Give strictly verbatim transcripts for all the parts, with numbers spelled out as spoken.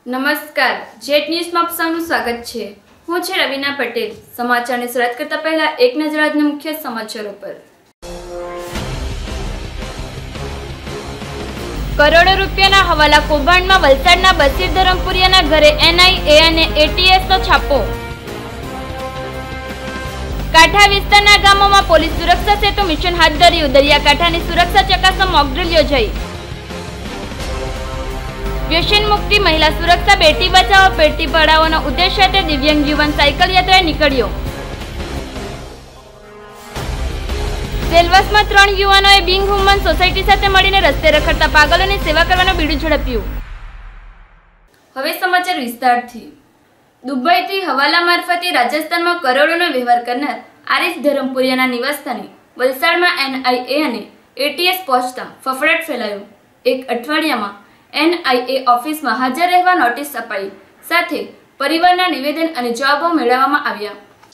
નમસ્કાર, જેટ ન્યૂઝમાં આપ સૌનું સ્વાગત છે। હું છે રવિના પટેલ। સમાચારની શરૂઆત કરતા પહેલા એક નજર આજના મુખ્ય સમાચારો પર। કરોડો રૂપિયાના હવાલા કૌભાંડમાં વલસાડના બશીર ધરમપુરિયાના ઘરે એનઆઈએ અને એટીએસનો છાપો। કાંઠા વિસ્તારના ગામોમાં પોલીસ સુરક્ષા સેતુ મિશન હાથ ધર્યું। દરિયાકાંઠાની સુરક્ષા ચકાસવા મોકડ્રીલ યોજાઈ। વ્યસન મુક્તિ મહિલા સુરક્ષા બેટી બચાવો બેટી પઢાઓના ઉદ્દેશ સાથે દિવ્યાંગ યુવાન સાયકલ યાત્રાએ નીકળ્યો। સેલવાસમાં ત્રણ યુવાનોએ બિંગ હુમન સોસાયટી સાથે મળીને રસ્તે રખડતા પાગલોની સેવા કરવાનું બીડું ઝડપ્યું। હવે સમાચાર વિસ્તારથી। દુબઈથી હવાલા મારફતે રાજસ્થાનમાં કરોડોનો વ્યવહાર કરનાર આરિફ ધરમપુરિયાના નિવાસસ્થાને વલસાડમાં એનઆઈએ અને એટીએસ પહોંચતા ફફડાટ ફેલાયો। એક અઠવાડિયામાં એનઆઈએ ઓફિસમાં હાજર રહેવા નોટિસ અપાઈ, સાથે પરિવારના નિવેદન અને જવાબો મેળવવામાં આવ્યા।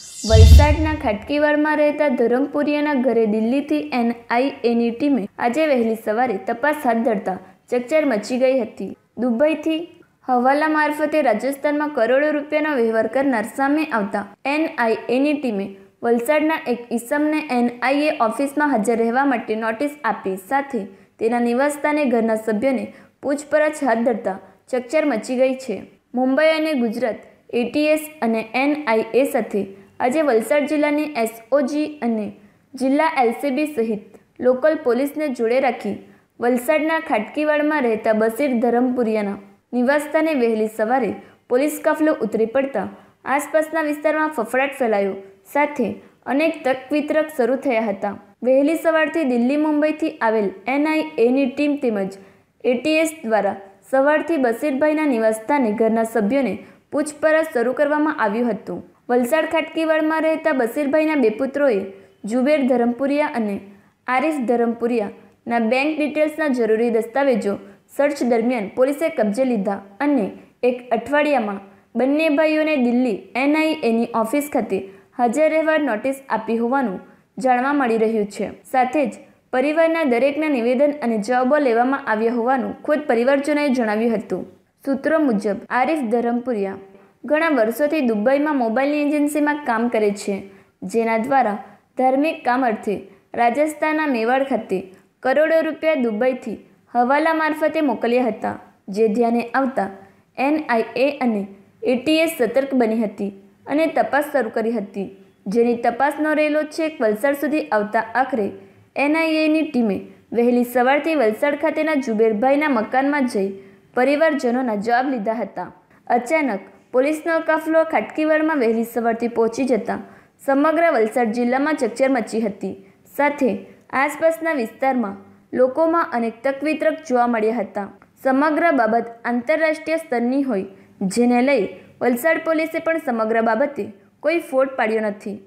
વલસાડના ખાટકીવાડમાં રહેતા ધરમપુરિયાના ઘરે દિલ્હીથી એનઆઈએની ટીમે આજે વહેલી સવારે તપાસ હાથ ધરતા ચકચાર મચી ગઈ હતી। દુબઈથી હવાલા મારફતે રાજસ્થાનમાં કરોડો રૂપિયાનો વ્યવહાર કરનાર સામે આવતા એનઆઈએની ટીમે વલસાડના એક ઈસમને એનઆઈએ ઓફિસમાં હાજર રહેવા માટે નોટિસ આપી, સાથે તેના નિવાસસ્થાને ઘરના સભ્યોને પૂછપરછ હાથ ધરતા ચકચાર મચી ગઈ છે। મુંબઈ અને ગુજરાત એટીએસ અને એનઆઈએ સાથે આજે વલસાડ જિલ્લાની એસઓજી અને જિલ્લા એલસીબી સહિત લોકલ પોલીસને જોડે રાખી વલસાડના ખાટકીવાડમાં રહેતા બશીર ધરમપુરિયાના નિવાસસ્થાને વહેલી સવારે પોલીસ કાફલો ઉતરી પડતા આસપાસના વિસ્તારમાં ફફડાટ ફેલાયો, સાથે અનેક તક વિતરક શરૂ થયા હતા। વહેલી સવારથી દિલ્હી મુંબઈથી આવેલ એનઆઈએની ટીમ તેમજ એટીએસ દ્વારા સવારથી બશીરભાઈના નિવાસસ્થાને ઘરના સભ્યોને પૂછપરછ શરૂ કરવામાં આવ્યું હતું। વલસાડ ખાટકીવાડમાં રહેતા બશીરભાઈના બે પુત્રોએ જુબેર ધરમપુરિયા અને આરિફ ધરમપુરિયાના બેંક ડિટેલ્સના જરૂરી દસ્તાવેજો સર્ચ દરમિયાન પોલીસે કબજે લીધા અને એક અઠવાડિયામાં બંને ભાઈઓને દિલ્હી એનઆઈએની ઓફિસ ખાતે હાજર રહેવા નોટિસ આપી હોવાનું જાણવા મળી રહ્યું છે। સાથે જ પરિવારના દરેકના નિવેદન અને જવાબો લેવામાં આવ્યા હોવાનું ખુદ પરિવારજનોએ જણાવ્યું હતું। સૂત્રો મુજબ આરિફ ધરમપુરિયા ઘણા વર્ષોથી દુબઈમાં મોબાઈલની એજન્સીમાં કામ કરે છે, જેના દ્વારા ધાર્મિક કામ અર્થે રાજસ્થાનના મેવાડ ખાતે કરોડો રૂપિયા દુબઈથી હવાલા મારફતે મોકલ્યા હતા, જે ધ્યાને આવતા એનઆઈએ અને એટીએસ સતર્ક બની હતી અને તપાસ શરૂ કરી હતી, જેની તપાસનો રેલો છેક વલસાડ સુધી આવતા આખરે એનઆઈએની ટીમે વહેલી સવારથી વલસાડ ખાતેના જુબેરભાઈના મકાનમાં જઈ પરિવારજનોના જવાબ લીધા હતા। અચાનક પોલીસનો કાફલો ખાટકીવાડમાં વહેલી સવારથી પહોંચી જતા સમગ્ર વલસાડ જિલ્લામાં ચકચાર મચી હતી, સાથે આસપાસના વિસ્તારમાં લોકોમાં અનેક તકવિતરક જોવા મળ્યા હતા। સમગ્ર બાબત આંતરરાષ્ટ્રીય સ્તરની હોય, જેને લઈ વલસાડ પોલીસે પણ સમગ્ર બાબતે કોઈ ફોડ પાડ્યો નથી।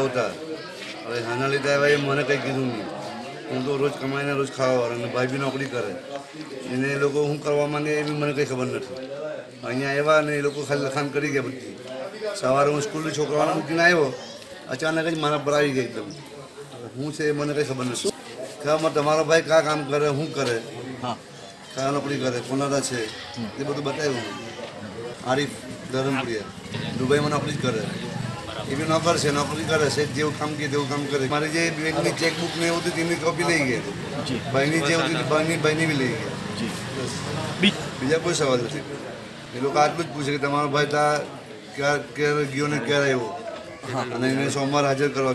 હવે આના લીધે હવે મને કંઈ કીધું નહીં। હું તો રોજ કમાઈને રોજ ખાવાવાળો અને ભાઈ બી નોકરી કરે, એને એ લોકો શું કરવા માંગે એ બી મને કંઈ ખબર નથી। અહીંયા આવ્યા ને એ લોકો ખાલી લખાણ કરી ગયા બધી। સવારે હું સ્કૂલની છોકરાઓને મૂકીને આવ્યો, અચાનક જ મારા પર આવી ગઈ એકદમ। હું છે એ મને કંઈ ખબર નથી કે તમારો ભાઈ કયા કામ કરે, શું કરે, કયા નોકરી કરે, કોનારા છે, એ બધું બતાવ્યું। આરિફ ધરમપુરિયા દુબઈમાં નોકરી જ કરે, એ બી નોકર છે, નોકરી કરે છે, જેવું કામ કે તેવું કામ કરે। મારી જે બેંકની ચેકબુક ને એવું હતું તેની કોપી લઈ ગયા, ભાઈની જે હતી ભાઈની ભાઈની બી લઈ ગયા। બીજા કોઈ સવાલ નથી। એ લોકો આટલું જ પૂછે કે તમારો ભાઈ ત્યાં ક્યારે ક્યારે ગયો ને ક્યારે આવ્યો, અને એને સોમવાર હાજર કરવા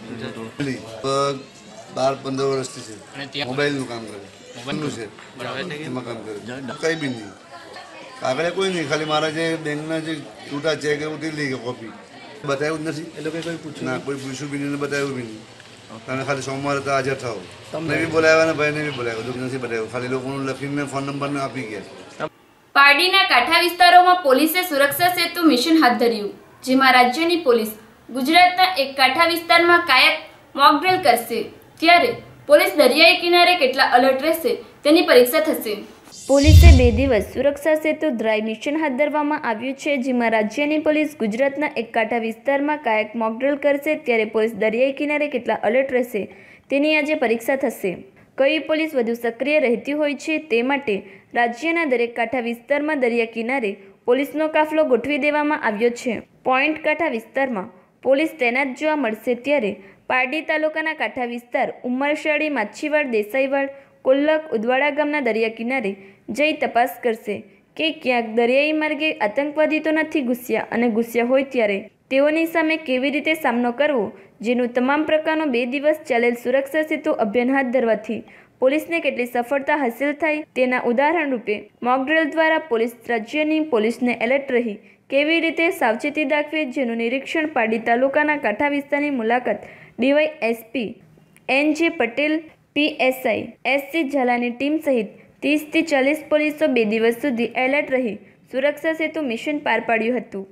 કીધું। બાર પંદર વર્ષથી છે, મોબાઈલનું કામ કરે, મોબાઈલનું છે એમાં કામ કરે, કંઈ બી નહીં, કાગળે કોઈ નહીં, ખાલી મારા જે બેંકના જે છૂટા ચેક એવું તે લઈ ગયા કોપી, બતાવ્યું જ નથી। એ લોકો કોઈ પૂછ્યું ના, કોઈ પૂછ્યું બી નહીં, બતાવ્યું બી નહીં। તમે ખાલી સોમવારે તો હાજર થાવ, તમને બી બોલાવ્યા ને ભાઈને બી બોલાવ્યો, નથી બતાવ્યું, ખાલી લોકોનું લખીને ફોન નંબરને આપી ગયા। પારડીના કાંઠા વિસ્તારોમાં પોલીસે સુરક્ષા સેતુ મિશન હાથ ધર્યું, જેમાં રાજ્યની પોલીસ ગુજરાતના એક કાંઠા વિસ્તારમાં કાયક મોકડ્રીલ કરશે, ત્યારે પોલીસ દરિયાઈ કિનારે કેટલા અલર્ટ રહેશે તેની પરીક્ષા થશે। પોલીસે બે દિવસ સુરક્ષા સેતુ ડ્રાઈવ મિશન હાથ ધરવામાં આવ્યું છે, જેમાં રાજ્યની પોલીસ ગુજરાતના એક કાંઠા વિસ્તારમાં કાયક મોકડ્રીલ કરશે, ત્યારે પોલીસ દરિયાઈ કિનારે કેટલા અલર્ટ રહેશે તેની આજે પરીક્ષા થશે। કઈ પોલીસ વધુ સક્રિય રહેતી હોય છે તે માટે રાજ્યના દરેક કાંઠા વિસ્તારમાં દરિયા કિનારે પોલીસનો કાફલો ગોઠવી દેવામાં આવ્યો છે। પોઈન્ટ કાંઠા વિસ્તારમાં પોલીસ તૈનાત જોવા મળશે ત્યારે પારડી તાલુકાના કાંઠા વિસ્તાર ઉમરશાળી, માછીવાડ, દેસાઈવાડ, કોલ્લક, ઉદવાડા ગામના દરિયા કિનારે જઈ તપાસ કરશે કે ક્યાંક દરિયાઈ માર્ગે આતંકવાદી તો નથી ઘૂસ્યા અને ઘૂસ્યા હોય ત્યારે તેઓની સામે કેવી રીતે સામનો કરવો, જેનું તમામ પ્રકારનો બે દિવસ ચાલેલ સુરક્ષા સેતુ અભિયાન હાથ ધરવાથી પોલીસને કેટલી સફળતા હાંસિલ થાય તેના ઉદાહરણ રૂપે મોકડ્રીલ દ્વારા પોલીસ રાજ્યની પોલીસને એલર્ટ રહી કેવી રીતે સાવચેતી દાખવે, જેનું નિરીક્ષણ પારડી તાલુકાના કાંઠા વિસ્તારની મુલાકાત DY SP N J Patel, PSI SC ઝાલાની ટીમ સહિત ત્રીસથી ચાલીસ પોલીસો બે દિવસ સુધી એલર્ટ રહી સુરક્ષા સેતુ મિશન પાર પાડ્યું હતું।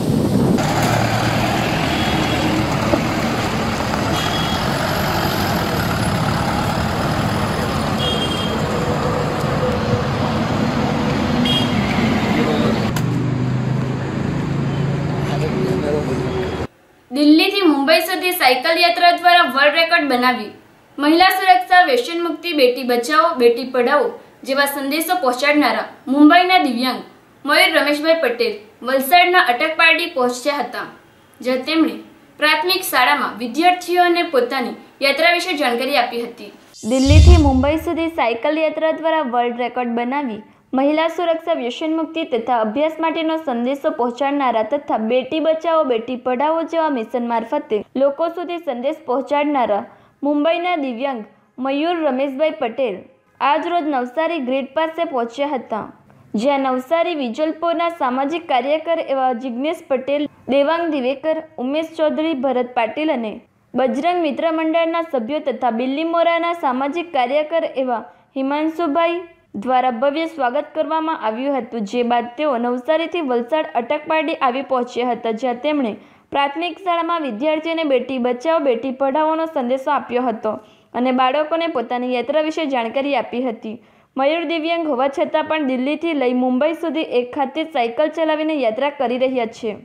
દિલ્હીથી મુંબઈ સુધી સાયકલ યાત્રા દ્વારા વર્લ્ડ રેકોર્ડ બનાવી મહિલા સુરક્ષા, વ્યસન મુક્તિ, બેટી બચાવો, બેટી પઢાઓ જેવા સંદેશો પહોંચાડનારા મુંબઈના દિવ્યાંગ મયુર રમેશભાઈ પટેલ વલસાડના અટકપારડી પહોંચ્યા હતા, જ્યાં તેમણે પ્રાથમિક શાળામાં વિદ્યાર્થીઓને પોતાની યાત્રા વિશે જાણકારી આપી હતી। દિલ્હીથી મુંબઈ સુધી સાયકલ યાત્રા દ્વારા વર્લ્ડ રેકોર્ડ બનાવી મહિલા સુરક્ષા, વ્યસન મુક્તિ તથા અભ્યાસ માટેનો સંદેશો પહોંચાડનારા તથા બેટી બચાવો, બેટી પઢાઓ જેવા મિશન મારફતે લોકો સુધી સંદેશ પહોંચાડનારા મુંબઈના દિવ્યાંગ મયુર રમેશભાઈ પટેલ આજરોજ નવસારી ગ્રીડ પાસે પહોંચ્યા હતા, જ્યાં નવસારી વિજલપોરના સામાજિક કાર્યકર એવા જિગ્નેશ પટેલ, દેવાંગ દિવેકર, ઉમેશ ચૌધરી, ભરત પાટીલ અને બજરંગ મિત્ર મંડળના સભ્યો તથા બિલ્લીમોરાના સામાજિક કાર્યકર એવા હિમાંશુભાઈ દ્વારા ભવ્ય સ્વાગત કરવામાં આવ્યું હતું, જે બાદ તેઓ નવસારીથી વલસાડ અટકપારડી આવી પહોંચ્યા હતા, જ્યાં તેમણે પ્રાથમિક શાળામાં વિદ્યાર્થીઓને બેટી બચાવો, બેટી પઢાઓનો સંદેશો આપ્યો હતો અને બાળકોને પોતાની યાત્રા વિશે જાણકારી આપી હતી। મયુર દિવ્યાંગ હોવા છતાં પણ દિલ્હીથી લઈ મુંબઈ સુધી એક હાથે સાયકલ ચલાવીને યાત્રા કરી રહ્યા છે।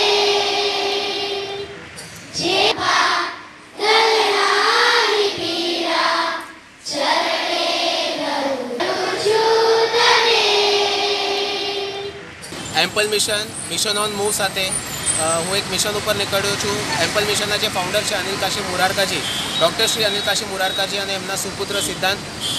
Ample mission, mission on move સાથે હું એક મિશન ઉપર નીકળ્યો છું। એમ્પલ મિશનના જે ફાઉન્ડર છે અનિલ કાશી મુરારકાજી, ડૉક્ટર શ્રી અનિલ કાશી મુરારકાજી અને એમના સુપુત્ર સિદ્ધાંત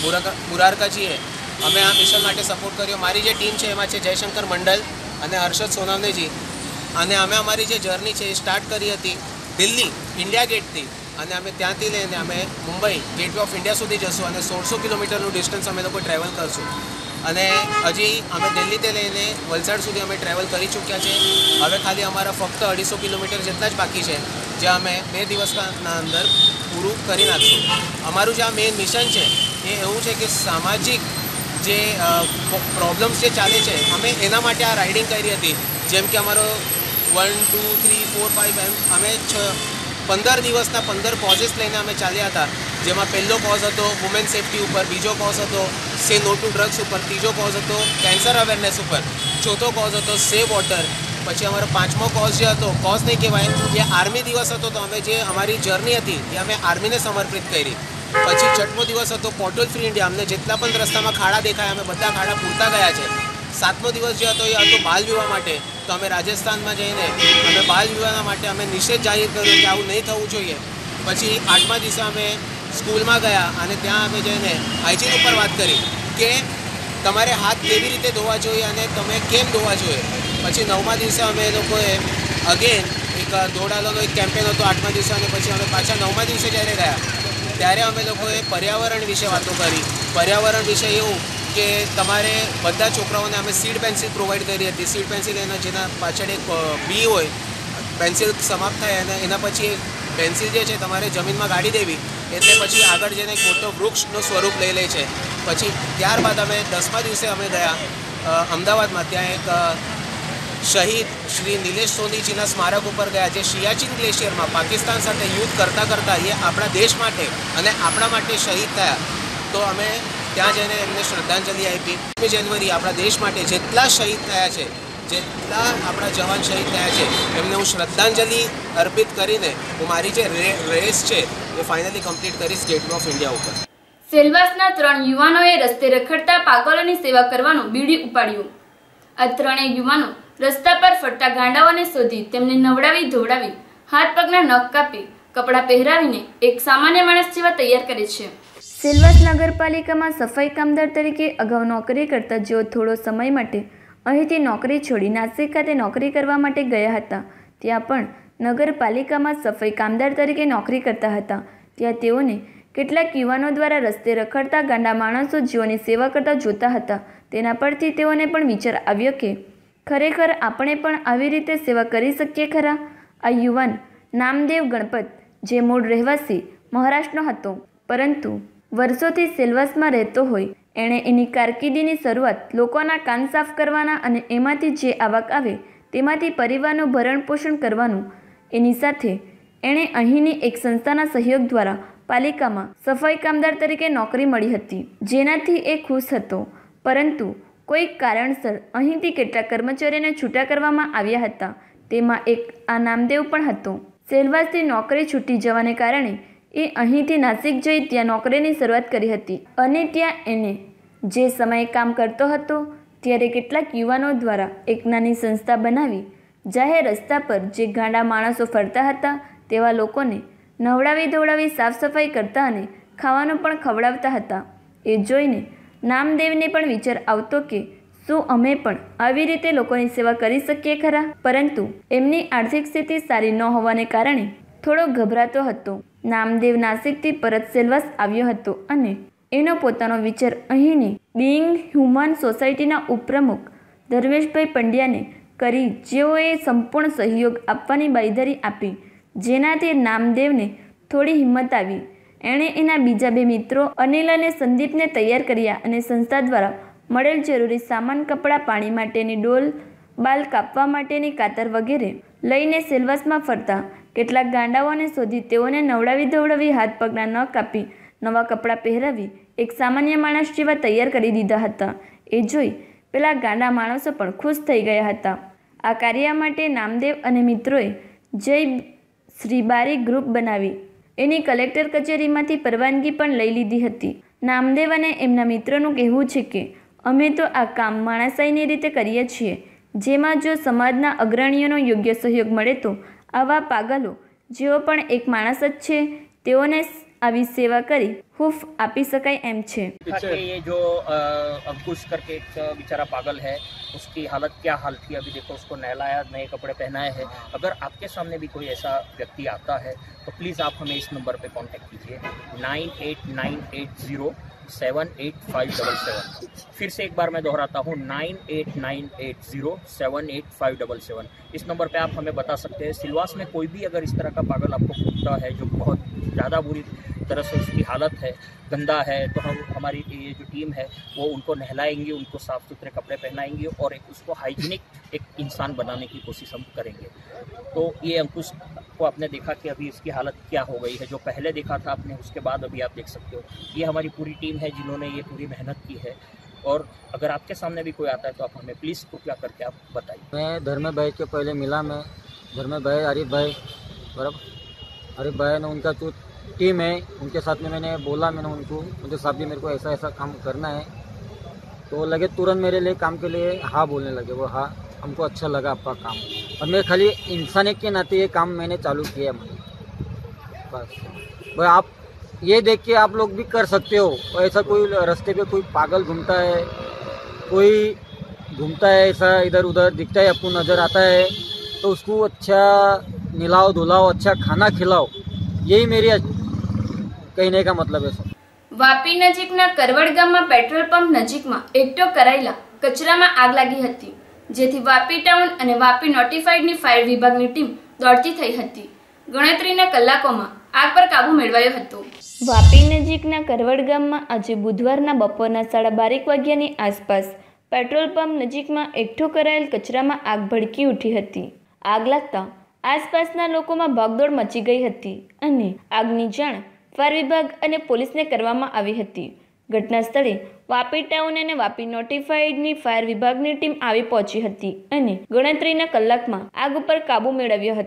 મુરારકાજીએ અમે આ મિશન માટે સપોર્ટ કર્યો। મારી જે ટીમ છે એમાં છે જયશંકર મંડલ અને હર્ષદ સોનાવનેજી, અને અમે અમારી જે જર્ની છે એ સ્ટાર્ટ કરી હતી દિલ્હી ઇન્ડિયા ગેટથી, અને અમે ત્યાંથી લઈને અમે મુંબઈ ગેટવે ઓફ ઇન્ડિયા સુધી જશું અને સોળસો કિલોમીટરનું ડિસ્ટન્સ અમે લોકો ટ્રાવેલ કરશું, અને હજી અમે દિલ્હીથી લઈને વલસાડ સુધી અમે ટ્રાવેલ કરી ચૂક્યા છે। હવે ખાલી અમારા ફક્ત અઢીસો કિલોમીટર જેટલા જ બાકી છે, જે અમે બે દિવસના અંદર પૂરું કરી નાખશું। અમારું જે આ મેઇન મિશન છે એ એવું છે કે સામાજિક જે પ્રોબ્લેમ્સ જે ચાલે છે અમે એના માટે આ રાઇડિંગ કરી હતી। જેમ કે અમારો one two three four five એમ અમે છ પંદર દિવસના પંદર કોઝિસ લઈને અમે ચાલ્યા હતા, જેમાં પહેલો કોઝ હતો વુમેન સેફ્ટી ઉપર, બીજો કોઝ હતો સે નો ટુ ડ્રગ્સ ઉપર, ત્રીજો કોઝ હતો કેન્સર અવેરનેસ ઉપર, ચોથો કોઝ હતો સેવ વોટર, પછી અમારો પાંચમો કોઝ જે હતો કોઝ નહીં કહેવાય એ આર્મી દિવસ હતો, તો અમે જે અમારી જર્ની હતી એ અમે આર્મીને સમર્પિત કરી। પછી છઠ્ઠો દિવસ હતો પોર્ટલ ફ્રી ઇન્ડિયા, અમને જેટલા પણ રસ્તામાં ખાડા દેખાય અમે બધા ખાડા પૂરતા ગયા છે। સાતમો દિવસ જે હતો એ હતો બાલ વિવાહ માટે, તો અમે રાજસ્થાનમાં જઈને અમે બાલ વિવાહના માટે અમે નિષેધ જાહેર કર્યો કે આવું નહીં થવું જોઈએ। પછી આઠમા દિવસે અમે સ્કૂલમાં ગયા અને ત્યાં અમે જઈને હાઇજીન ઉપર વાત કરી કે તમારે હાથ કેવી રીતે ધોવા જોઈએ અને તમે કેમ ધોવા જોઈએ। પછી નવમા દિવસે અમે એ લોકોએ અગેન એક દોડાલોનો એક કેમ્પેન હતો આઠમા દિવસે, અને પછી અમે પાછા નવમા દિવસે જ્યારે ગયા ત્યારે અમે લોકોએ પર્યાવરણ વિશે વાતો કરી। પર્યાવરણ વિશે એવું કે તમારે બધા છોકરાઓને અમે સીડ પેન્સિલ પ્રોવાઈડ કરી હતી। સીડ પેન્સિલ એના જેના પાછળ એક બી હોય, પેન્સિલ સમાપ્ત થાય અને એના પછી પેન્સિલ જે છે તમારે જમીનમાં ગાડી દેવી એટલે પછી આગળ જઈને એક મોટો વૃક્ષનું સ્વરૂપ લઈ લે છે। પછી ત્યારબાદ અમે દસમા દિવસે અમે ગયા અમદાવાદમાં, ત્યાં એક શહીદ શ્રી નિલેશ સોનીજીના સ્મારક ઉપર ગયા, જે સિયાચીન ગ્લેશિયરમાં પાકિસ્તાન સાથે યુદ્ધ કરતાં કરતાં એ આપણા દેશ માટે અને આપણા માટે શહીદ થયા, તો અમે ત્યાં જઈને એમને શ્રદ્ધાંજલિ આપી। બે જાન્યુઆરી આપણા દેશ માટે જેટલા શહીદ થયા છે, જેટલા આપણા જવાન શહીદ થયા છે એમને હું શ્રદ્ધાંજલિ અર્પિત કરીને હું મારી જે રેસ છે એ ફાઇનલી કમ્પ્લીટ કરીશ ગેટવે ઓફ ઇન્ડિયા ઉપર। સેલવાસના ત્રણ યુવાનોએ રસ્તે રખડતા પાગલોની સેવા કરવાનું બીડી ઉપાડ્યું। આ ત્રણેય યુવાનો રસ્તા પર ફરતા ગાંડાઓને શોધી તેમને નવડાવી ધોવડાવી હાથ પગના નખ કાપી કપડાં પહેરાવીને એક સામાન્ય માણસ જેવા તૈયાર કરે છે. સેલવાસ નગરપાલિકામાં સફાઈ કામદાર તરીકે અગાઉ નોકરી કરતા જેઓ થોડો સમય માટે અહીંથી નોકરી છોડી નાસિક ખાતે નોકરી કરવા માટે ગયા હતા. ત્યાં પણ નગરપાલિકામાં સફાઈ કામદાર તરીકે નોકરી કરતા હતા. ત્યાં તેઓને કેટલાક યુવાનો દ્વારા રસ્તે રખડતા ગાંડા માણસો જેઓની સેવા કરતા જોતા હતા. તેના પરથી તેઓને પણ વિચાર આવ્યો કે ખરેખર આપણે પણ આવી રીતે સેવા કરી શકીએ ખરા. આ યુવાન નામદેવ ગણપત જે મૂળ રહેવાસી મહારાષ્ટ્રનો હતો પરંતુ વર્ષોથી સેલવાસમાં રહેતો હોય, એણે એની કારકિર્દીની શરૂઆત લોકોના કાન સાફ કરવાના અને એમાંથી જે આવક આવે તેમાંથી પરિવારનું ભરણ પોષણ કરવાનું. એની સાથે એણે અહીંની એક સંસ્થાના સહયોગ દ્વારા પાલિકામાં સફાઈ કામદાર તરીકે નોકરી મળી હતી, જેનાથી એ ખુશ હતો. પરંતુ કોઈક કારણસર અહીંથી કેટલાક કર્મચારીઓને છૂટા કરવામાં આવ્યા હતા. તેમાં એક આ નામદેવ પણ હતો. સેલવાસથી નોકરી છૂટી જવાને કારણે એ અહીંથી નાસિક જઈ ત્યાં નોકરીની શરૂઆત કરી હતી અને ત્યાં એને જે સમયે કામ કરતો હતો ત્યારે કેટલાક યુવાનો દ્વારા એક નાની સંસ્થા બનાવી જાહેર રસ્તા પર જે ગાંડા માણસો ફરતા હતા તેવા લોકોને નવડાવી ધોવડાવી સાફ સફાઈ કરતા અને ખાવાનું પણ ખવડાવતા હતા. એ જોઈને નામદેવને પણ વિચાર આવતો કે શું અમે પણ આવી રીતે લોકોની સેવા કરી શકીએ ખરા. પરંતુ એમની આર્થિક સ્થિતિ સારી ન હોવાને કારણે થોડો ગભરાતો હતો. નામદેવ નાસિકથી પરત સેલવાસ આવ્યો હતો અને એનો પોતાનો વિચાર અહીંની બિંગ હ્યુમન સોસાયટીના ઉપપ્રમુખ ધર્મેશભાઈ પંડ્યાને કરી, જેઓએ સંપૂર્ણ સહયોગ આપવાની બાંયધરી આપી, જેનાથી નામદેવને થોડી હિંમત આવી. એણે એના બીજા બે મિત્રો અનિલ અને સંદીપને તૈયાર કર્યા અને સંસ્થા દ્વારા મળેલ જરૂરી સામાન, કપડાં, પાણી માટેની ડોલ, બાલ કાપવા માટેની કાતર વગેરે લઈને સેલવાસમાં ફરતા કેટલાક ગાંડાઓને શોધી તેઓને નવડાવી ધોવડાવી હાથ પગના નખ કાપી નવા કપડાં પહેરાવી એક સામાન્ય માણસ જેવા તૈયાર કરી દીધા હતા. એ જોઈ પેલા ગાંડા માણસો પણ ખુશ થઈ ગયા હતા. આ કાર્ય માટે નામદેવ અને મિત્રોએ જય શ્રીબારી ગ્રુપ બનાવી એની કલેક્ટર કચેરીમાંથી પરવાનગી પણ લઈ લીધી હતી. નામદેવ અને એમના મિત્રોનું કહેવું છે કે અમે તો આ કામ માણસાઈની રીતે કરીએ છીએ, જેમાં જો સમાજના અગ્રણીઓનો યોગ્ય સહયોગ મળે તો આવા પાગલો જેઓ પણ એક માણસ જ છે તેઓને આવી સેવા કરી હૂફ આપી શકાય એમ છે. ये जो अंकुश करके एक बेचारा पागल है, उसकी हालत क्या हाल थी अभी देखो. उसको नहलाया, नए कपड़े पहनाए हैं. अगर आपके सामने भी कोई ऐसा व्यक्ति आता है तो प्लीज़ आप हमें इस नंबर पे कांटेक्ट कीजिए nine eight nine eight zero seven eight five double seven. फिर से एक बार मैं दोहराता हूँ nine eight nine eight zero seven eight five double seven. इस नंबर पे आप हमें बता सकते हैं. सिलवास में कोई भी अगर इस तरह का पागल आपको कूदता है जो बहुत ज़्यादा बुरी तरह से उसकी हालत है, गंदा है, तो हम हमारी ये जो टीम है वो उनको नहलाएंगे, उनको साफ़ सुथरे कपड़े पहनाएंगे और एक उसको हाइजीनिक एक इंसान बनाने की कोशिश हम करेंगे. तो ये अंकुश को आपने देखा कि अभी इसकी हालत क्या हो गई है. जो पहले देखा था आपने, उसके बाद अभी आप देख सकते हो. ये हमारी पूरी टीम है जिन्होंने ये पूरी मेहनत की है. और अगर आपके सामने भी कोई आता है तो आप हमें प्लीज़ कृपया करके आप बताइए. मैं धर्मे भाई के पहले मिला, मैं धर्मे भाई आरिफ भाई बराबर आरिफ भाई ने उनका जो टीम है उनके साथ में मैंने बोला, मैंने उनको मुझे साहब जी मेरे को ऐसा ऐसा काम करना है, तो लगे तुरंत मेरे लिए काम के लिए हाँ बोलने लगे. वो हाँ, हमको अच्छा लगा आपका काम और मैं खाली इंसान के नाते ये काम मैंने चालू किया. बस भाई आप ये देख के आप लोग भी कर सकते हो. ऐसा कोई रास्ते पे कोई पागल घूमता है, कोई घूमता है ऐसा इधर उधर दिखता है, आपको नज़र आता है तो उसको अच्छा नहलाओ धुलाओ, अच्छा खाना खिलाओ. यही मेरी कहने का मतलब है सर. વાપી નજીકના કરવડ ગામમાં પેટ્રોલ પંપ નજીકમાં એકઠો કરાયેલા કચરામાં આગ લાગી હતી, જેથી વાપી ટાઉન અને વાપી નોટિફાઈડની ફાયર વિભાગની ટીમ દોડતી થઈ હતી. ગણતરીના કલાકોમાં આગ પર કાબુ મેળવાયો હતો. વાપી નજીકના કરવડ ગામમાં આજે બુધવારના બપોરના સાડા બારેક વાગ્યાની આસપાસ પેટ્રોલ પંપ નજીકમાં એકઠો કરાયેલ કચરામાં આગ ભડકી ઉઠી હતી. આગ લાગતા આસપાસના લોકોમાં ભાગદોડ મચી ગઈ હતી અને આગની જાણ ફાયર વિભાગ અને પોલીસને કરવામાં આવી હતી. ઘટના સ્થળે વાપી ટાઉન અને વાપી નોટિફાઈડની ફાયર વિભાગની ટીમ આવી પહોંચી હતી અને ગણતરીના કલાકમાં આગ ઉપર કાબુ મેળવ્યો હતો.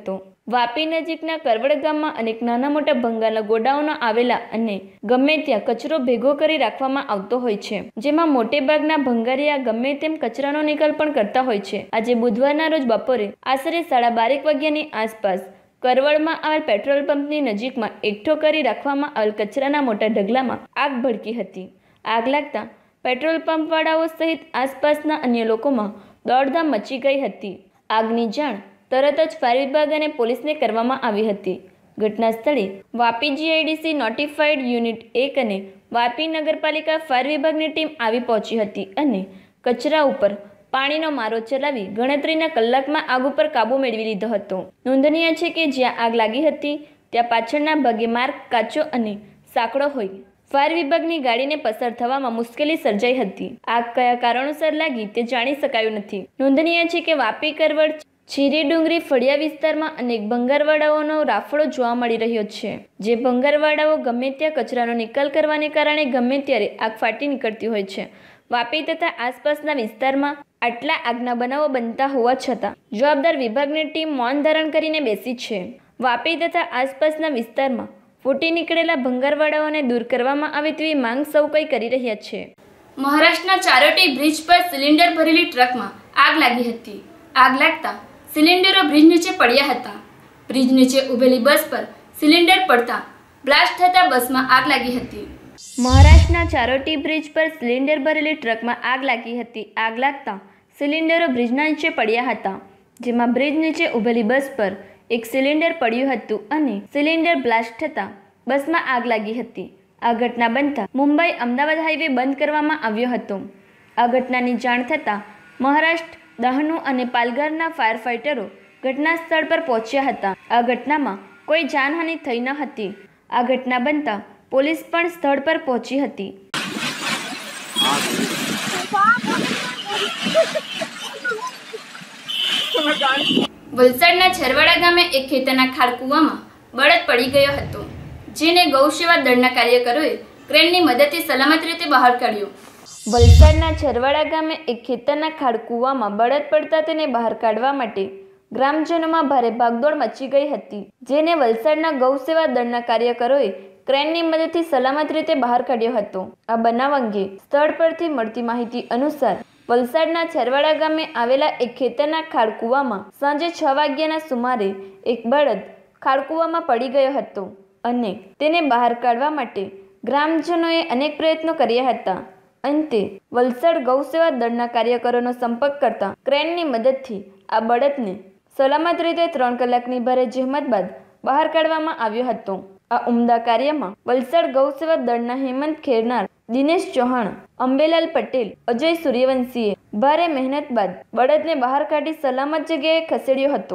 વાપી નજીકના કરવડ ગામમાં અનેક નાના મોટા ભંગારના ગોડાઉનો આવેલા અને ગમે ત્યાં કચરો ભેગો કરી રાખવામાં આવતો હોય છે, જેમાં મોટે ભાગના ભંગારિયા ગમે તેમ કચરાનો નિકાલ પણ કરતા હોય છે. આજે બુધવારના રોજ બપોરે આશરે સાડા બારેક વાગ્યાની આસપાસ કરવડમાં આવેલ પેટ્રોલ પંપની નજીકમાં એકઠો કરી રાખવામાં આવેલ કચરાના મોટા ઢગલામાં આગ ભડકી હતી. આગ લાગતા પેટ્રોલ પંપવાળાઓ સહિત આસપાસના અન્ય લોકોમાં દોડધામ મચી ગઈ હતી. આગની જાણ તરત જ ફાયર વિભાગ અને પોલીસને કરવામાં આવી હતી. ઘટના સ્થળે વાપી જીઆઈડીસી નોટિફાઈડ યુનિટ એક અને વાપી નગરપાલિકા ફાયર વિભાગની ટીમ આવી પહોંચી હતી અને કચરા ઉપર પાણીનો મારો ચલાવી ગણતરીના કલાકમાં આગ ઉપર કાબૂ મેળવી લીધો હતો. નોંધનીય છે કે જ્યાં આગ લાગી હતી ત્યાં પાછળના ભાગે માર્ગ કાચો અને સાંકડો હોય ફાયર વિભાગની ગાડીને પસાર થવામાં મુશ્કેલી સર્જાઈ હતી. આગ કયા કારણોસર લાગી તે જાણી શકાયું નથી. નોંધનીય છે કે વાપી કરવડ છીરી ડુંગરી ફળિયા વિસ્તારમાં અનેક ભંગારવાળાઓનો રાફડો જોવા મળી રહ્યો છે, જે ભંગારવાળાઓ ગમે ત્યાં કચરાનો નિકાલ કરવાને કારણે ગમે ત્યારે આગ ફાટી નીકળતી હોય છે. વાપી તથા આસપાસના વિસ્તારમાં આટલા આગના બનાવો બનતા હોવા છતાં જવાબદાર વિભાગની ટીમ મૌન ધારણ કરીને બેસી છે. વાપી તથા આસપાસના વિસ્તારમાં ફૂટી નીકળેલા ભંગારવાળાઓને દૂર કરવામાં આવે તેવી માંગ સૌ કોઈ કરી રહ્યા છે. મહારાષ્ટ્રના ચારોટી બ્રિજ પર સિલિન્ડર ભરેલી ટ્રકમાં આગ લાગી હતી. આગ લાગતા સિલિન્ડરો બ્રિજ નીચે પડ્યા હતા. બ્રિજ નીચે ઉભેલી બસ પર સિલિન્ડર પડતા બ્લાસ્ટ થતા બસમાં આગ લાગી હતી. મહારાષ્ટ્રના ચારોટી બ્રિજ પર સિલિન્ડર ભરેલી ટ્રકમાં આગ લાગી હતી. આગ લાગતા સિલિન્ડરો બ્રિજના નીચે પડ્યા હતા, જેમાં બ્રિજ નીચે ઉભેલી બસ પર એક સિલિન્ડર પડ્યું હતું અને સિલિન્ડર બ્લાસ્ટ થતાં બસમાં આગ લાગી હતી. આ ઘટના બનતા મુંબઈ અમદાવાદ હાઈવે બંધ કરવામાં આવ્યો હતો. આ ઘટનાની જાણ થતાં મહારાષ્ટ્ર, દહનુ અને પાલઘરના ફાયર ફાઇટરો ઘટના સ્થળ પર પહોંચ્યા હતા. આ ઘટનામાં કોઈ જાનહાનિ થઈ ન હતી. આ ઘટના બનતા પોલીસ પણ સ્થળ પર પહોંચી હતી. વલસાડના છરવાડા ગામે એક ખેતરના ખાડકુવામાં બળદ પડી ગયો હતો, જેને ગૌસેવા દળના કાર્યકરોએ ક્રેનની મદદથી સલામત રીતે બહાર કાઢ્યો. વલસાડના છરવાડા ગામે એક ખેતરના ખાડકુવામાં બળદ પડતા તેને બહાર કાઢવા માટે ગ્રામજનોમાં ભારે ભાગદોડ મચી ગઈ હતી, જેને વલસાડના ગૌસેવા દળના કાર્યકરોએ ક્રેનની મદદથી સલામત રીતે બહાર કાઢ્યો હતો. આ બનાવ અંગે સ્થળ પરથી મળતી માહિતી અનુસાર વલસાડના છરવાડા ગામે આવેલા એક ખેતરના ખાડકુવામાં સાંજે છ વાગ્યાના સુમારે એક બળદ ખાડકુવામાં પડી ગયો હતો અને તેને બહાર કાઢવા માટે ગ્રામજનોએ અનેક પ્રયત્નો કર્યા હતા. અંતે વલસાડ ગૌસેવા દળના કાર્યકરોનો સંપર્ક કરતા ક્રેનની મદદથી આ બળદને સલામત રીતે ત્રણ કલાકની ભારે જહેમત બાદ બહાર કાઢવામાં આવ્યો હતો. આ ઉમદા કાર્યમાં વલસાડ ગૌસેવા દળના હેમંત ખેરનાર, દિનેશ ચૌહાણ, અંબેલાલ પટેલ, અજય સૂર્યવંશીએ ભારે મહેનત બાદ બળદને બહાર કાઢી સલામત જગ્યાએ ખસેડ્યો હતો.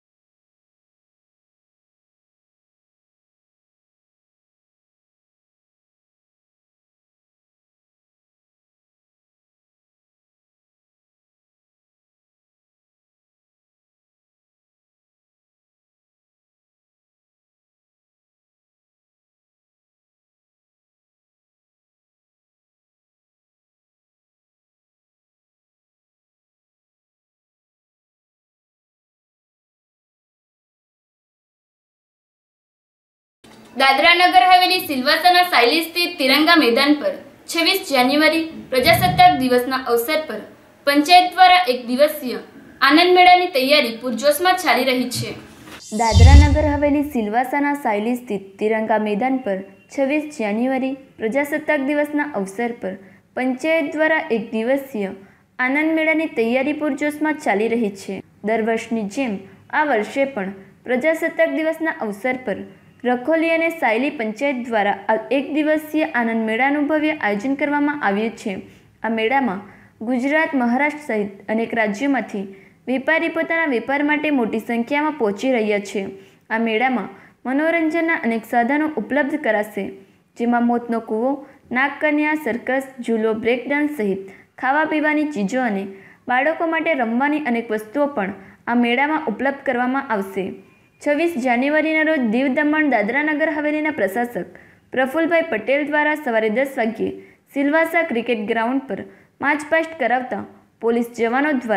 દાદરા નગર હવેલી સિલવાસાના સાયલી સ્થિત તિરંગા મેદાન પર છવ્વીસ જાન્યુઆરી પ્રજાસત્તાક દિવસના અવસર પર પંચાયત દ્વારા એક દિવસીય આનંદ મેળાની તૈયારી પૂરજોશમાં ચાલી રહી છે. દાદરા નગર હવેલી સિલવાસાના સાયલી સ્થિત તિરંગા મેદાન પર છવ્વીસ જાન્યુઆરી પ્રજાસત્તાક દિવસના અવસર પર પંચાયત દ્વારા એક દિવસીય આનંદ મેળાની તૈયારી પૂરજોશમાં ચાલી રહી છે. દર વર્ષની જેમ આ વર્ષે પણ પ્રજાસત્તાક દિવસના અવસર પર રખોલી અને સાયલી પંચાયત દ્વારા એક દિવસીય આનંદ મેળાનું ભવ્ય આયોજન કરવામાં આવ્યું છે. આ મેળામાં ગુજરાત, મહારાષ્ટ્ર સહિત અનેક રાજ્યોમાંથી વેપારી પોતાના વેપાર માટે મોટી સંખ્યામાં પહોંચી રહ્યા છે. આ મેળામાં મનોરંજનના અનેક સાધનો ઉપલબ્ધ કરાશે, જેમાં મોતનો કૂવો, નાગકન્યા, સર્કસ, ઝૂલો, બ્રેક ડાન્સ સહિત ખાવા પીવાની ચીજો અને બાળકો માટે રમવાની અનેક વસ્તુઓ પણ આ મેળામાં ઉપલબ્ધ કરવામાં આવશે. છવ્વીસ જાન્યુઆરીના રોજ દીવ દમણ દાદરા નગર હવેલીના પ્રશાસક પ્રફુલભાઈ પટેલ દ્વારા સવારે દસ વાગ્યે સિલવાસા ક્રિકેટ ગ્રાઉન્ડ પર માર્ચ પાસ્ટ કરાવતા પોલીસ જવાનો દ્વારા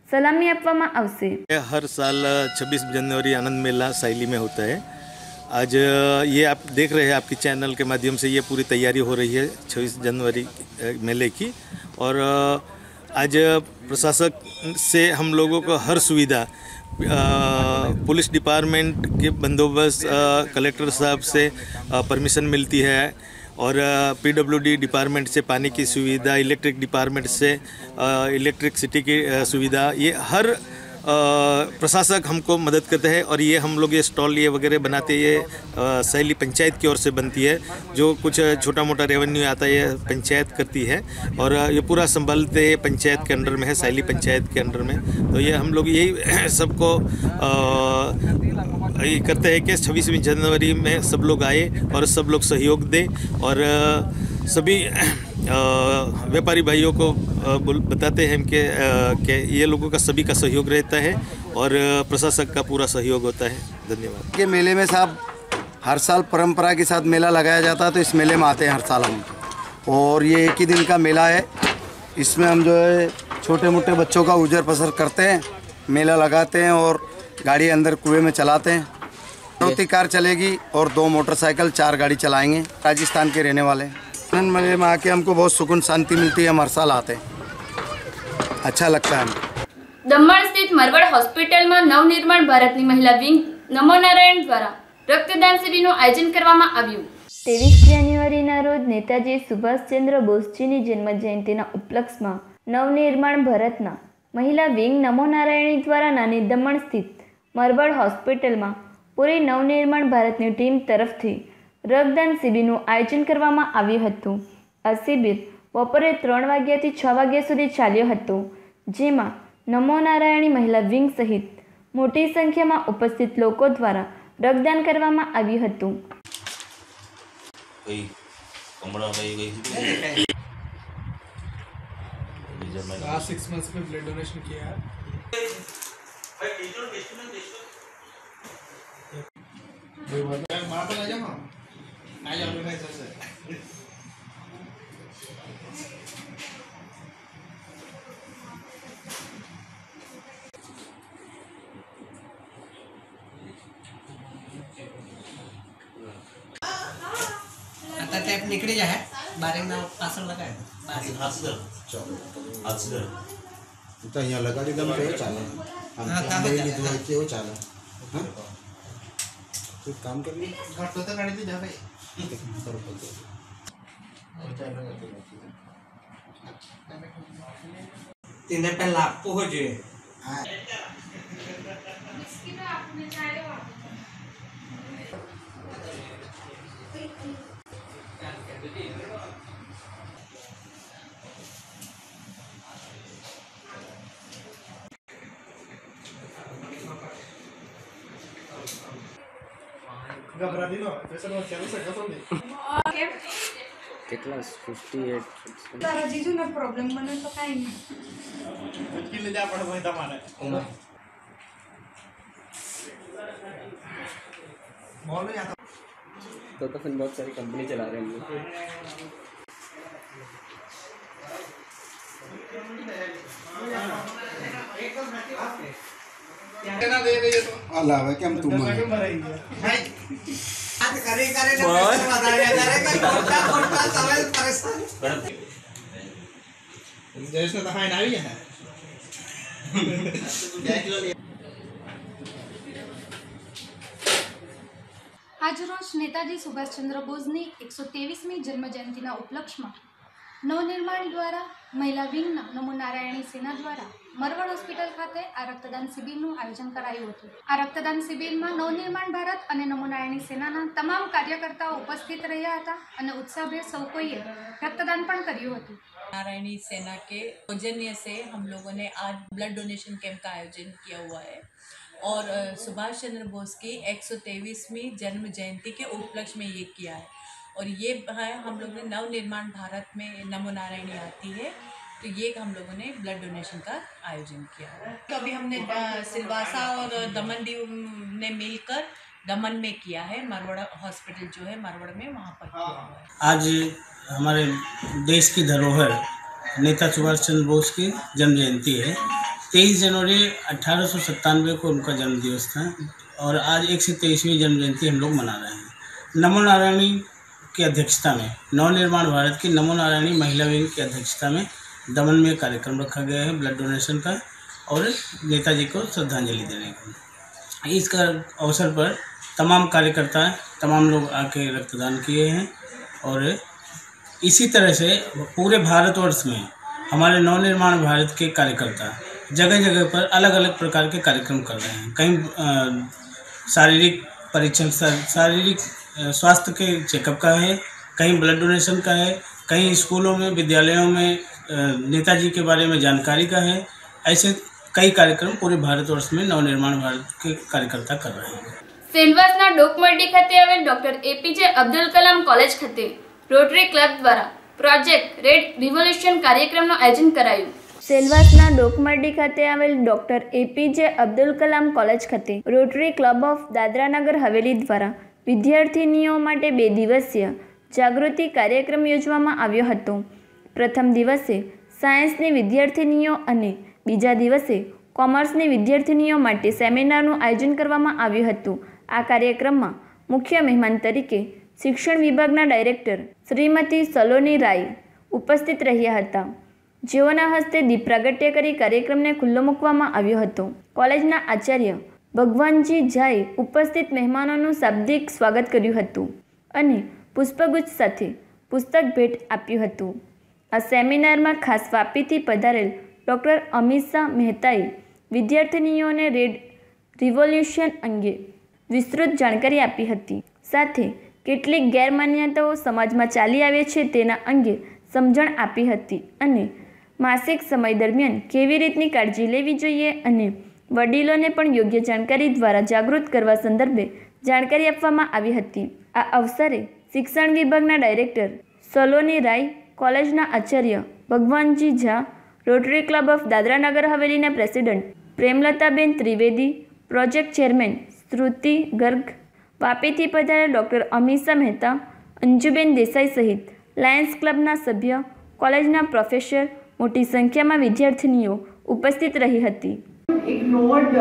સલામી આપવામાં આવશે। हर साल छब्बीस जनवरी आनंद मेला साइली में होता है। आज ये आप देख रहे हैं, आपकी चैनल के माध्यम से ये पूरी तैयारी हो रही है छब्बीस जनवरी मेले की। और आज प्रशासक से हम लोगों को हर सुविधा, पुलिस डिपार्टमेंट के बंदोबस्त, कलेक्टर साहब से परमिशन मिलती है और पीडब्ल्यूडी डिपार्टमेंट से पानी की सुविधा, इलेक्ट्रिक डिपार्टमेंट से इलेक्ट्रिसिटी की सुविधा, ये हर प्रशासक हमको मदद करते हैं। और ये हम लोग ये स्टॉल ये वगैरह बनाते, ये सैली पंचायत की ओर से बनती है। जो कुछ छोटा मोटा रेवेन्यू आता है ये पंचायत करती है और ये पूरा संभालते पंचायत के अंडर में है, सैली पंचायत के अंडर में। तो ये हम लोग यही सबको ये करते हैं कि छब्बीसवीं जनवरी में सब लोग आए और सब लोग सहयोग दें और सभी व्यापारी भाइयों को बताते हैं कि कि ये लोगों का सभी का सहयोग रहता है और प्रशासक का पूरा सहयोग होता है। धन्यवाद। ये मेले में साहब हर साल परंपरा के साथ मेला लगाया जाता है, तो इस मेले में आते हैं हर साल हम। और ये एक ही दिन का मेला है, इसमें हम जो है छोटे मोटे बच्चों का उजर पसर करते हैं, मेला लगाते हैं और गाड़ी अंदर कुएं में चलाते हैं। मारुति कार चलेगी और दो मोटरसाइकिल, चार गाड़ी चलाएंगे। राजस्थान के रहने वाले आनंद मेले में आके हमको बहुत सुकून शांति मिलती है। हम हर साल आते हैं, अच्छा लगता है। દમણ સ્થિત મરવડ હોસ્પિટલમાં નવનિર્માણ ભારતની મહિલા વિંગ નમો નારાયણ દ્વારા રક્તદાન શિબિરનું આયોજન કરવામાં આવ્યું। ત્રેવીસ જાન્યુઆરીના રોજ નેતાજી સુભાષચંદ્ર બોઝજીની જન્મ જયંતિના ઉપલક્ષમાં નવનિર્માણ ભારતના મહિલા વિંગ નમો નારાયણી દ્વારા નાની દમણ સ્થિત મરવડ હોસ્પિટલમાં પૂરી નવનિર્માણ ભારતની ટીમ તરફથી રક્તદાન શિબિરનું આયોજન કરવામાં આવ્યું હતું। આ શિબિર બપોરે ત્રણ વાગ્યાથી છ વાગ્યા સુધી ચાલ્યો હતો, જેમાં નમો નારાયણી મહિલા વિંગ સહિત મોટી સંખ્યામાં ઉપસ્થિત લોકો દ્વારા રક્તદાન કરવામાં આવ્યું હતું। सिक्स मंथ्स में ब्लड डोनेशन किया है। आता टेप निकली जाए बारे में पासल लगाए तो यहाँ लगा दी दम तो चाले हम ले ली दवाई के वो चाले हाँ तो काम कर ली घाट तो गाड़ी तो जा भाई तीन पे लाभ पहुँचे घबरा दी नो प्रेशर में चल सकता तो नहीं કેટલા फिफ्टी एट તારા જીજુને પ્રોબ્લેમ મને તો કાઈ નહીં मुश्किल ले जा पड़ भाई तमारे मॉल में जाता तो तो फिर बहुत सारी कंपनी चला रहे हैं हम लोग। कितना दे रही है तो अलावा क्या हम तुम भाई आज करे करे ना पैसे बता रहे करे का खोटा खोटा सवाल परेशान जैसे तो फाइन आई है આજરોજ નેતાજી સુભાષચંદ્ર બોઝની એકસો ત્રેવીસમી જન્મજયંતિના ઉપલક્ષમાં નવનિર્માણ દ્વારા મહિલા વિંગના નમો નારાયણી સેના દ્વારા મરવડ હોસ્પિટલ ખાતે આ રક્તદાન શિબિરનું આયોજન કરાયું હતું। આ રક્તદાન શિબિરમાં નવનિર્માણ ભારત અને નમો નારાયણી સેનાના તમામ કાર્યકર્તાઓ ઉપસ્થિત રહ્યા હતા અને ઉત્સાહભેર સૌ કોઈએ રક્તદાન પણ કર્યું હતું। नारायणी सेना के सौजन्य से हम लोगों ने आज ब्लड डोनेशन कैंप का आयोजन किया हुआ है और सुभाष चंद्र बोस की एक सौ तेईसवीं जन्म जयंती के उपलक्ष्य में ये किया है। और ये है हम लोग ने नवनिर्माण भारत में नमो नारायणी आती है, तो ये हम लोगों ने ब्लड डोनेशन का आयोजन किया है। तो अभी हमने सिलवासा और दमन दीव ने मिलकर दमन में किया है, मरवड़ हॉस्पिटल जो है मरवड़ में वहाँ पर किया हुआ है। आज हमारे देश की धरोहर नेता सुभाष चंद्र बोस की जन्म जयंती है। तेईस जनवरी अट्ठारह सौ सत्तानवे को उनका जन्म दिवस था और आज एक सौ तेईसवीं जन्म जयंती हम लोग मना रहे हैं। नमो नारायणी की अध्यक्षता में नवनिर्माण भारत की नमो नारायणी महिला विंग की अध्यक्षता में दमन में कार्यक्रम रखा गया है ब्लड डोनेशन का और नेताजी को श्रद्धांजलि देने का। इस अवसर पर तमाम कार्यकर्ता तमाम लोग आके रक्तदान किए हैं और इसी तरह से पूरे भारतवर्ष में हमारे नवनिर्माण भारत के कार्यकर्ता जगह जगह पर अलग अलग प्रकार के कार्यक्रम कर रहे हैं। कहीं शारीरिक परीक्षण शारीरिक स्वास्थ्य के चेकअप का है, कहीं ब्लड डोनेशन का है, कहीं स्कूलों में विद्यालयों में नेताजी के बारे में जानकारी का है। ऐसे कई कार्यक्रम पूरे भारतवर्ष में नवनिर्माण भारत के कार्यकर्ता कर रहे हैं। સેલવાસના ડોકમરડી ખાતે આવેલ doctor APJ Abdul Kalam college ખાતે રોટરી ક્લબ દ્વારા પ્રોજેક્ટ રેડ રિવોલ્યુશન કાર્યક્રમનું આયોજન કરાયું। સેલવાસના ડોકમરડી ખાતે આવેલ doctor APJ Abdul Kalam college ખાતે rotary club of Dadra Nagar Haveli દ્વારા વિદ્યાર્થીનીઓ માટે બે દિવસીય જાગૃતિ કાર્યક્રમ યોજવામાં આવ્યો હતો। પ્રથમ દિવસે સાયન્સની વિદ્યાર્થીનીઓ અને બીજા દિવસે કોમર્સની વિદ્યાર્થીનીઓ માટે સેમિનારનું આયોજન કરવામાં આવ્યું હતું। આ કાર્યક્રમમાં મુખ્ય મહેમાન તરીકે શિક્ષણ વિભાગના ડાયરેક્ટર શ્રીમતી સલોની રાય ઉપસ્થિત રહ્યા હતા, જેઓના હસ્તે દીપ પ્રાગટ્ય કરી કાર્યક્રમને ખુલ્લો મૂકવામાં આવ્યો હતો। કોલેજના આચાર્ય ભગવાનજી ઝાએ ઉપસ્થિત મહેમાનોનું શાબ્દિક સ્વાગત કર્યું હતું અને પુષ્પગુચ્છ સાથે પુસ્તક ભેટ આપ્યું હતું। આ સેમિનારમાં ખાસ વાપીથી પધારેલ ડૉક્ટર અમીષા મહેતાએ વિદ્યાર્થીનીઓને રેડ રિવોલ્યુશન અંગે વિસ્તૃત જાણકારી આપી હતી, સાથે કેટલીક ગેરમાન્યતાઓ સમાજમાં ચાલી આવે છે તેના અંગે સમજણ આપી હતી અને માસિક સમય દરમિયાન કેવી રીતની કાળજી લેવી જોઈએ અને વડીલોને પણ યોગ્ય જાણકારી દ્વારા જાગૃત કરવા સંદર્ભે જાણકારી આપવામાં આવી હતી। આ અવસરે શિક્ષણ વિભાગના ડાયરેક્ટર સલોની રાય, કોલેજના આચાર્ય Bhagwanji Jha, rotary club of Dadra Nagar હવેલીના પ્રેસિડેન્ટ પ્રેમલતાબેન ત્રિવેદી, પ્રોજેક્ટ ચેરમેન શ્રુતિ ગર્ગ, વાપીથી પધારેલ ડૉક્ટર અમીષા મહેતા, અંજુબેન દેસાઈ સહિત લાયન્સ ક્લબના સભ્ય, કોલેજના પ્રોફેસર, મોટી સંખ્યામાં વિદ્યાર્થીનીઓ ઉપસ્થિત રહી હતી। इग्नोर्ड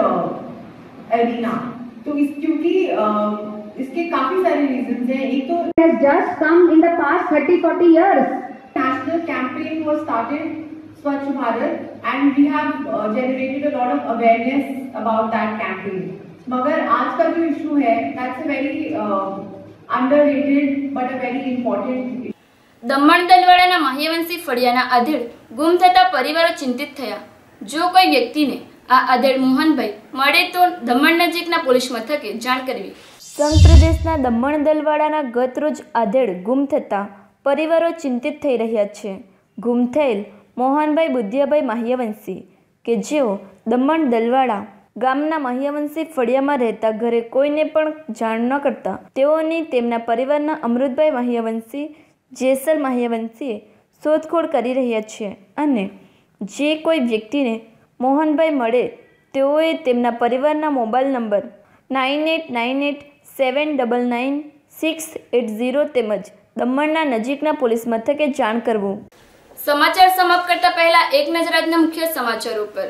एरिना तो इस क्योंकि इसके काफी सारे रीजंस हैं। एक तो has just come in the past thirty forty years national campaign was started Swachh Bharat and we have uh, generated a lot of awareness about that campaign। मगर आज का जो इशू है that's a very uh, underrated but a very important। Daman દલવાડાના માહ્યવંશી ફળિયાના આધેડ ગુમ થતા પરિવારો ચિંતિત થયા। જો કોઈ વ્યક્તિને આ આધેડ મોહનભાઈ મળે તો દમણ નજીકના પોલીસ મથકે જાણ કરવી। સંઘ પ્રદેશના દમણ દલવાડાના ગત રોજ આધેડ ગુમ થતા પરિવારો ચિંતિત થઈ રહ્યા છે। ગુમ થયેલ મોહનભાઈ બુદ્ધિયાભાઈ માહ્યવંશી કે જેઓ દમણ દલવાડા ગામના માહ્યવંશી ફળિયામાં રહેતા ઘરે કોઈને પણ જાણ ન કરતા તેઓની તેમના પરિવારના અમૃતભાઈ માહ્યવંશી, જેસલ માહ્યવંશીએ શોધખોળ કરી રહ્યા છે અને જે કોઈ વ્યક્તિને મોહનભાઈ મળે તેઓએ તેમના પરિવારના mobile number nine eight nine eight seven double nine six eight zero તેમજ દમણના નજીકના પોલીસ મથકે જાણ કરવું। સમાચાર સમાપ્ત કરતા પહેલા એક નજર આજના મુખ્ય સમાચારો પર।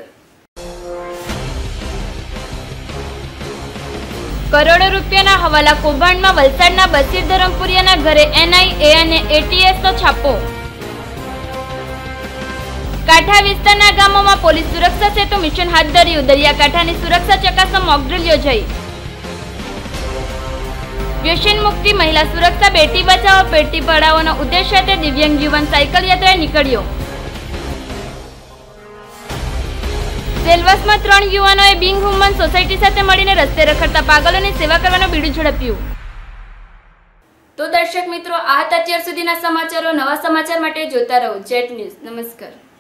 કરોડો રૂપિયાના હવાલા કૌભાંડમાં વલસાડના બસીર ધરમપુરિયાના ઘરે એનઆઈએ અને એટીએસનો છાપો। કાંઠા વિસ્તારના ગામોમાં પોલીસ સુરક્ષા સેતુ મિશન હાથ ધર્યું। દરિયાકાંઠાની સુરક્ષા ચકાસવા મોકડ્રીલ યોજાઈ। વ્યસન મુક્તિ મહિલા સુરક્ષા બેટી બચાવો બેટી પઢાઓનો ઉદ્દેશ સાથે દિવ્યાંગ યુવાન સાયકલ યાત્રા નીકળ્યો। સેલવાસમાં ત્રણ યુવાનોએ બિંગ હ્યુમન સોસાયટી સાથે મળીને રસ્તે રખડતા પાગલોની સેવા કરવાનું બીડું ઝડપ્યું। તો દર્શક મિત્રો, આ હતા અત્યાર સુધીના સમાચારો। નવા સમાચાર માટે જોતા રહો જેટ ન્યૂઝ। નમસ્કાર।